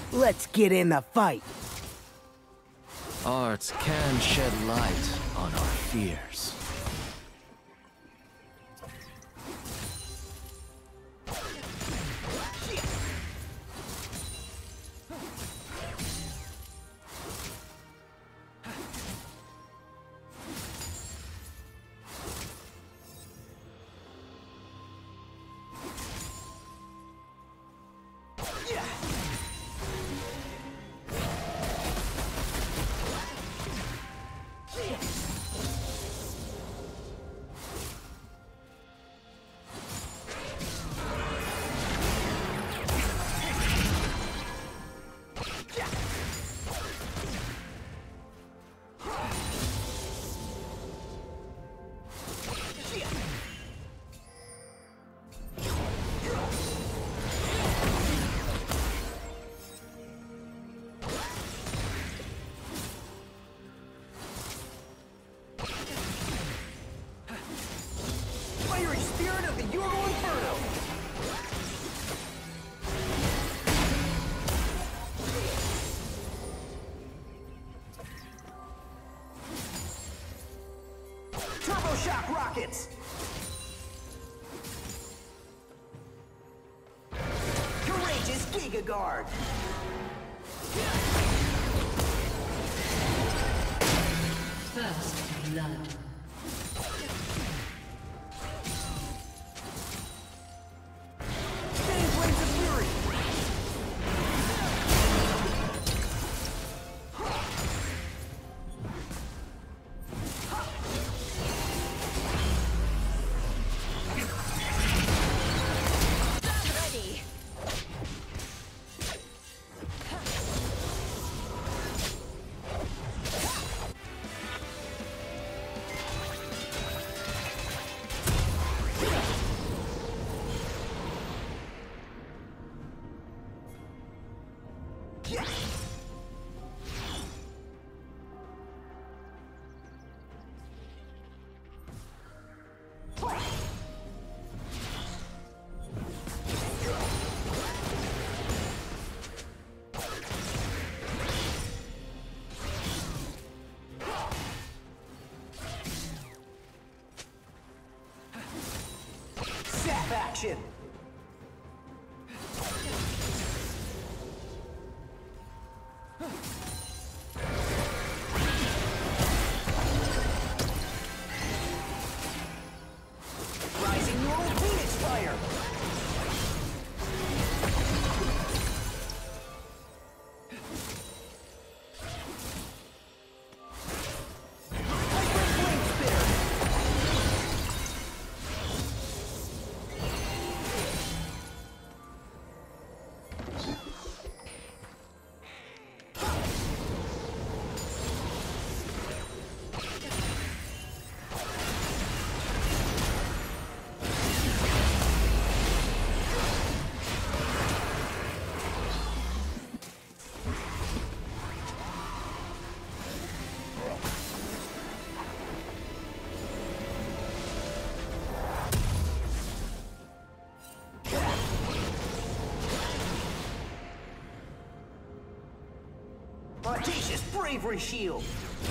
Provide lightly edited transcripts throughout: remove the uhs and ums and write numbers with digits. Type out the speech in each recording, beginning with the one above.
Let's get in the fight. Arts can shed light on our fears. Shock rockets! Courageous Giga Guard! First blood. Action! Rising Neural Phoenix Fire! Audacious Bravery Shield!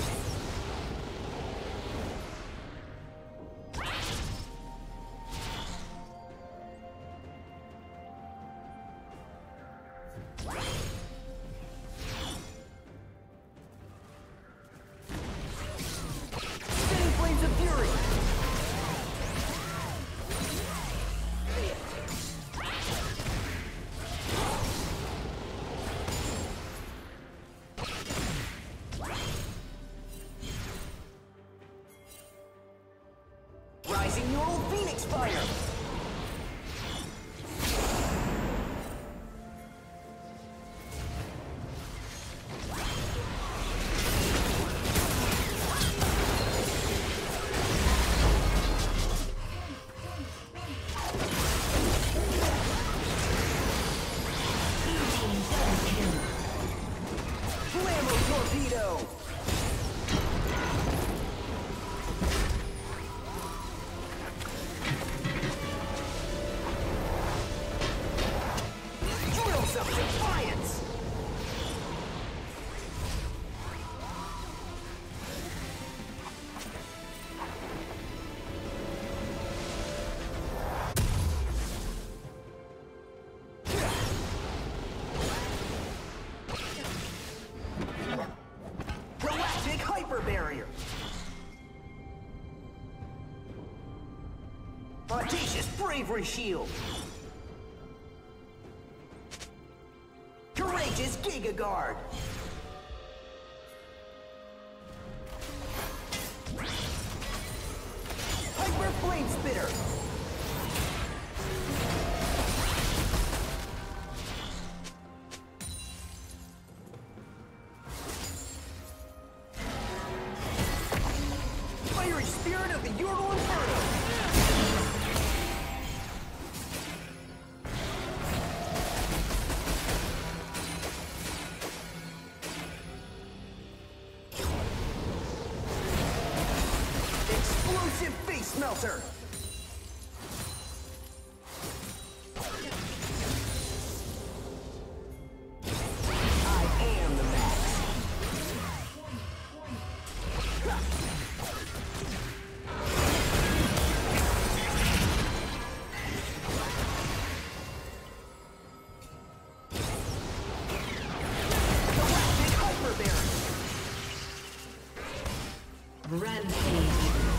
Spinning Flames of Fury! Rising Neural Phoenix Fire! Flammo Torpedo! Drills of Defiance! bravery shield. Courageous Giga Guard. Hyper Flame Spitter. Fiery Spirit of the Ural Inferno. Explosive Face Melter. I am the max. Galactic Hyper Barrier. Rampage.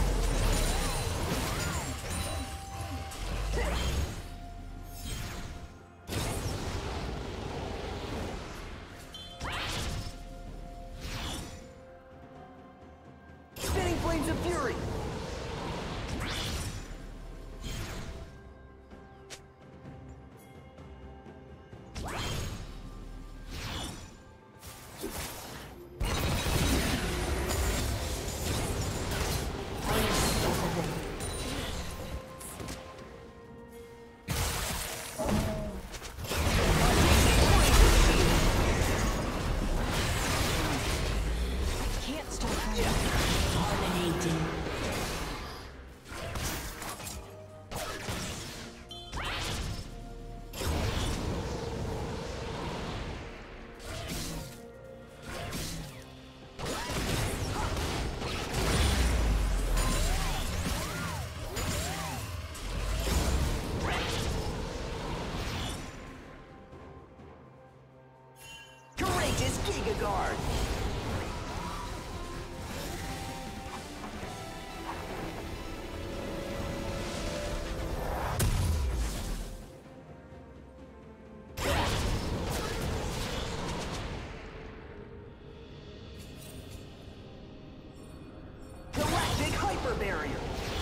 Spinning Flames of Fury. Can't stop dominating. Courageous Giga Guard. Galactic Hyper Barrier.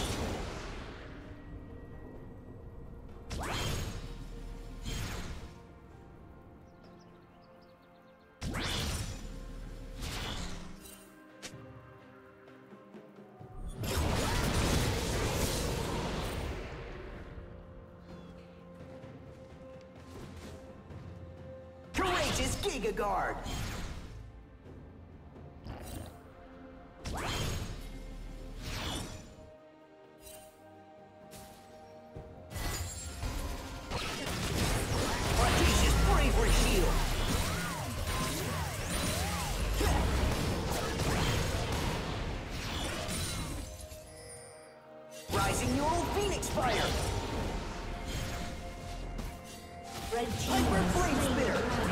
Courageous Giga Guard. Audacious Bravery Shield. Rising Neural Phoenix Fire. Red team Hyper has Flame slain the Spitter. dragon.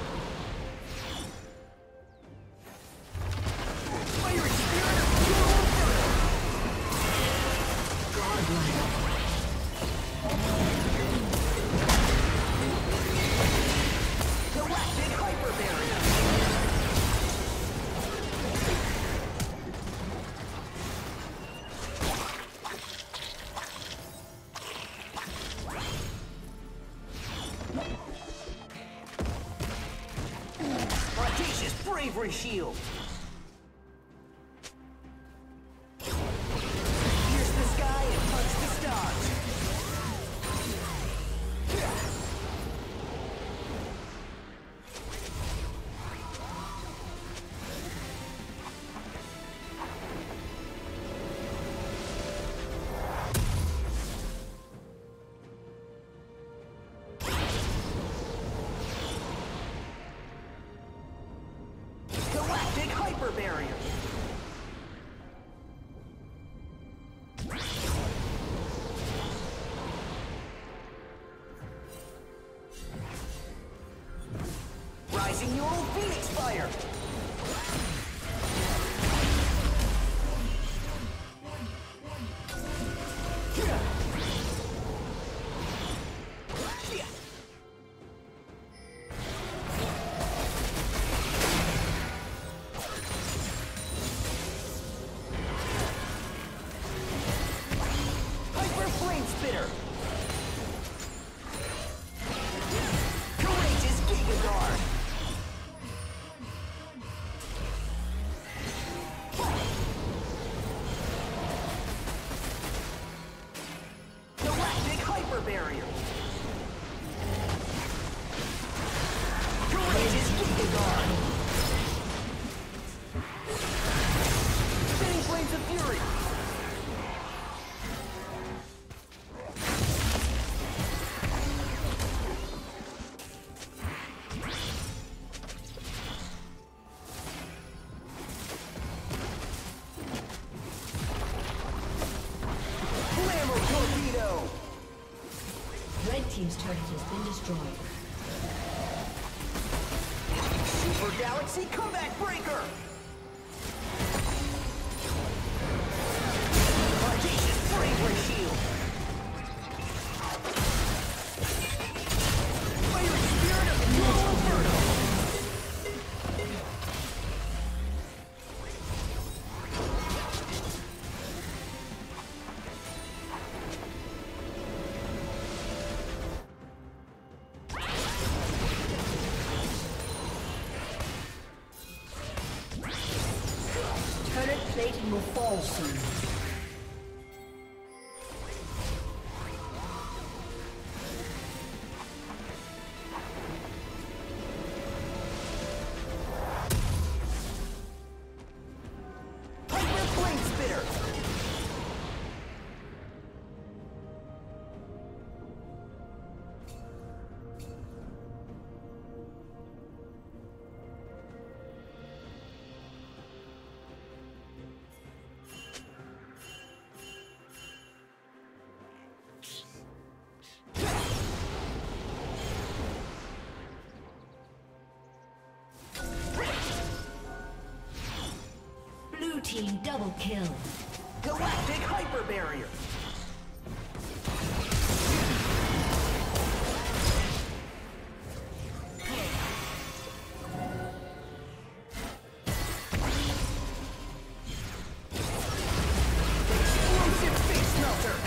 Fiery Spirit of Ural Inferno. Godlike. Galactic Hyper Barrier. Audacious Bravery Shield. Pierce the sky and punch the stars. Galactic Hyper Barrier. Rising Neural Phoenix Fire. turret has been destroyed. Super Galaxy Comeback Breaker! Audacious Bravery Shield! Fiery Spirit of Total Inferno! Turret plating will fall soon. Hyper Flame Spitter! Blue team double kill. Galactic Hyper Barrier! Explosive Face Melter!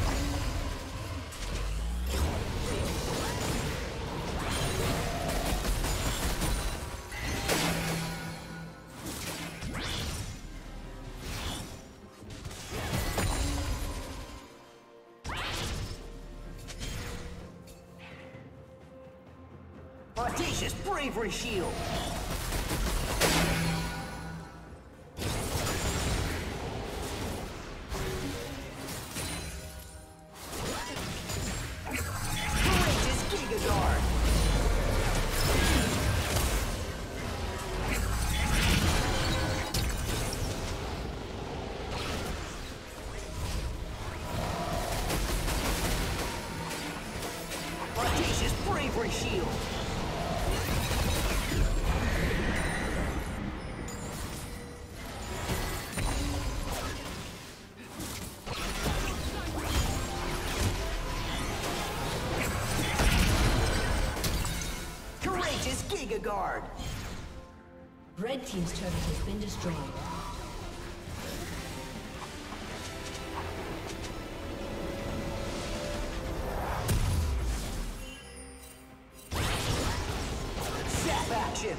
Audacious Bravery Shield! Courageous Giga Guard! Audacious Bravery Shield! Courageous Giga Guard! Red team's turret has been destroyed. Zap Action!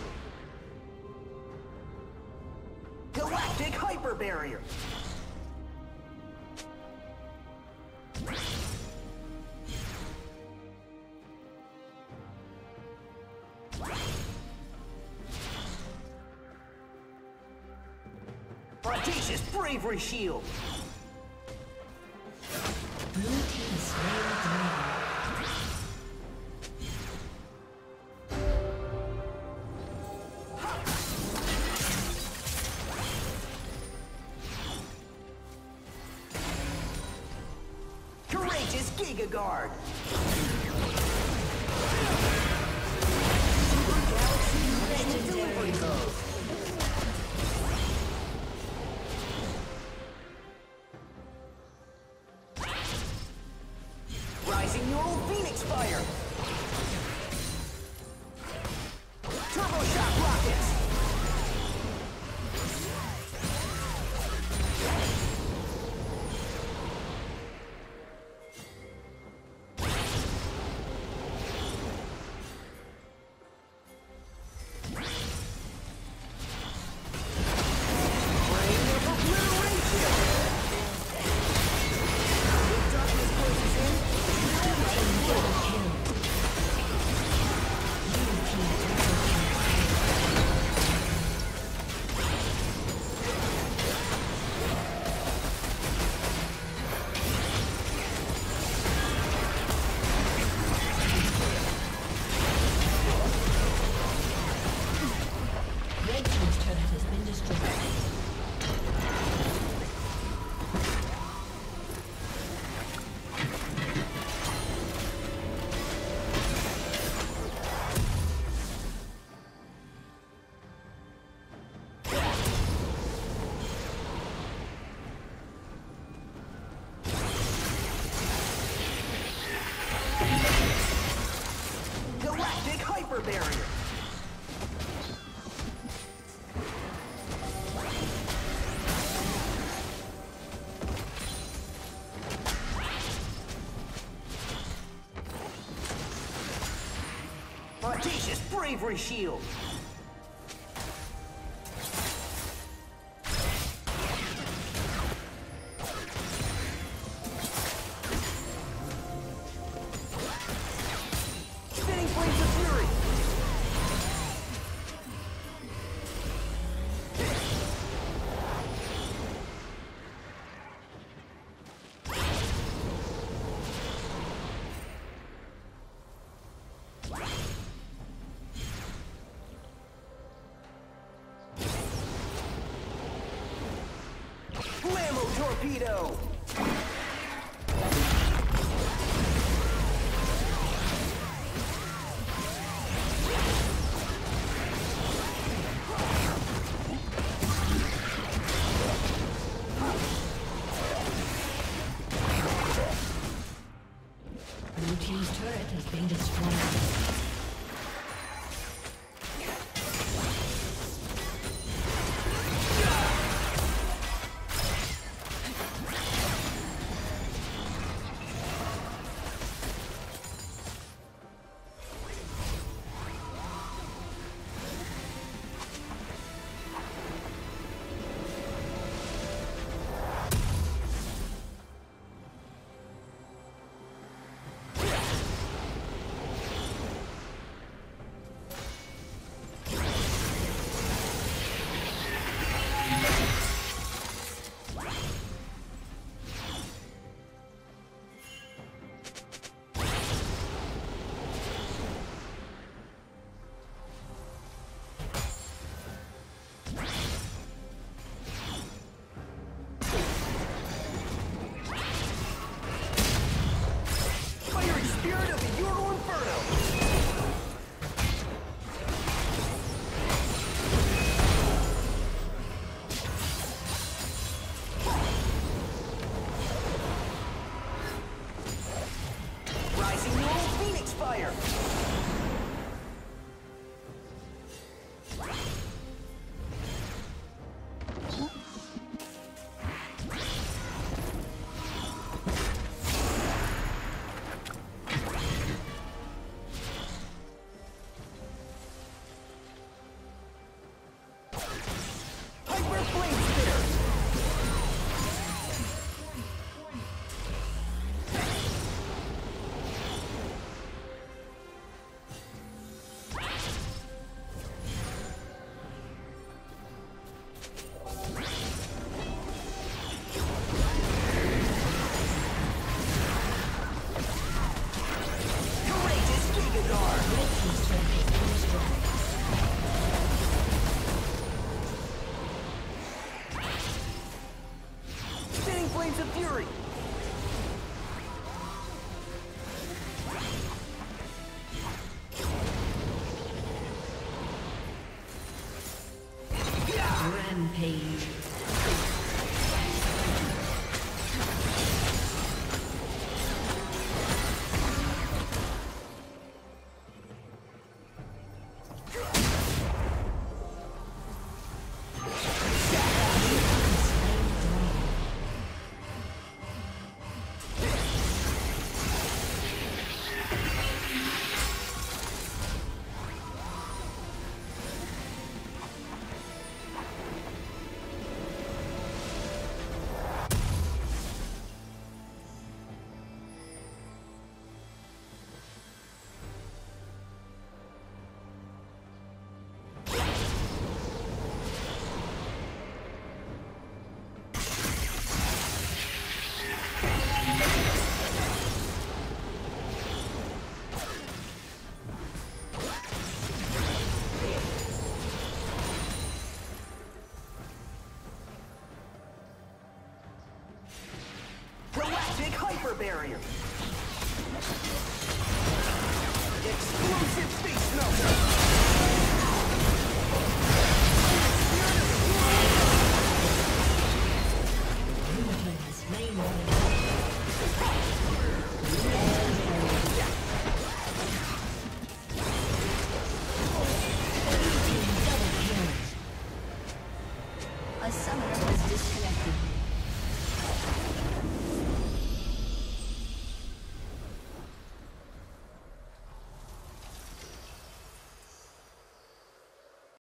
Galactic Hyper Barrier! Audacious Bravery Shield! Blue team slain the dragon. Courageous Giga Guard! Galaxy Delivery Mode! Rising Neural Phoenix Fire! Turbo Shock Rockets! bravery shield. Spinning flames of fury. Blammo torpedo! Blue team's turret has been destroyed. Rampage. Galactic hyper barrier. Explosive space melter. A summoner